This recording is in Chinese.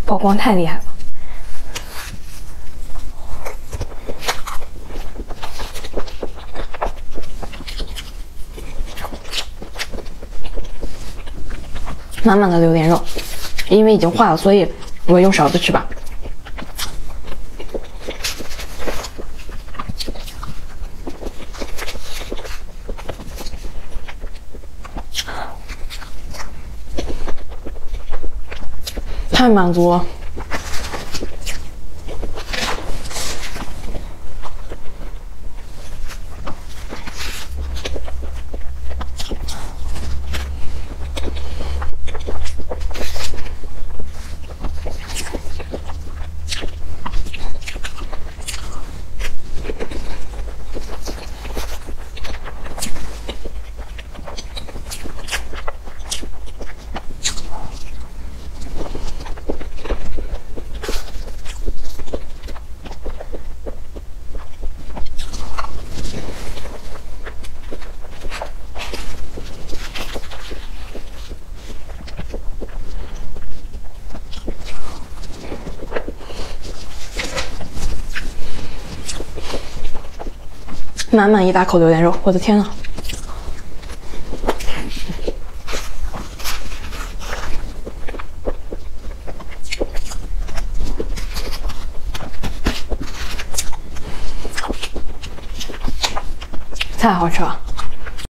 曝光太厉害了。满满的榴莲肉，因为已经化了，所以我用勺子吃吧。太满足了。满满一大口榴莲肉，我的天呐！太好吃了。